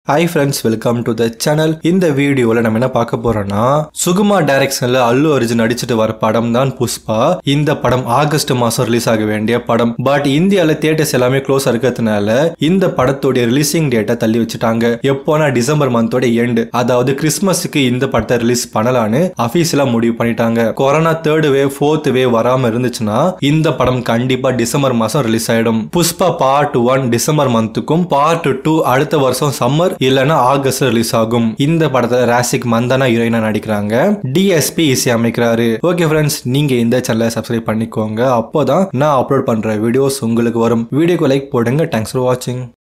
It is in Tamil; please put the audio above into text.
Hi friends, welcome to the channel. இந்த வீடியோல நம்ம என்ன பார்க்க போறோம்னா சுகுமா டைரக்ஷன்ல அல்லு அர்ஜுன் நடிச்சிட்டு வர படம் தான் புஷ்பா. இந்த படம் ஆகஸ்ட் மாசம் ரிலீஸ் ஆக வேண்டிய படம். பட் இந்தியால தியேட்டர்ஸ் எல்லாமே க்ளோஸ் இருக்கிறதுனால இந்த படத்தோட ரிலீசிங் டேட்டை தள்ளி வச்சுட்டாங்க. எப்போனா டிசம்பர் மந்தோட எண்ட், அதாவது கிறிஸ்மஸ்க்கு இந்த படத்தை ரிலீஸ் பண்ணலான்னு அபிஷியலா முடிவு பண்ணிட்டாங்க. Corona third wave fourth wave வராம இருந்துச்சுன்னா இந்த படம் கண்டிப்பா டிசம்பர் மாசம் ரிலீஸ் ஆயிடும். புஷ்பா பார்ட் 1 டிசம்பர் மந்த்துக்கும் பார்ட் 2 அடுத்த வருஷம் சம்மர் இல்லனா ஆகஸ்ட் ரிலீஸ் ஆகும். இந்த படத்துல ராசிக் மந்தனா ஹீரோயினா நடிக்கிறாங்க. டிஎஸ்பி இசை அமைக்கிறாரு. ஓகே ஃப்ரெண்ட்ஸ், நீங்க இந்த சேனலை சப்ஸ்கிரைப் பண்ணிக்கோங்க. அப்போதான் நான் அப்லோட் பண்ற வீடியோஸ் உங்களுக்கு வரும். வீடியோக்கு லைக் போடுங்க. தேங்க்ஸ் ஃபார் வாட்சிங்.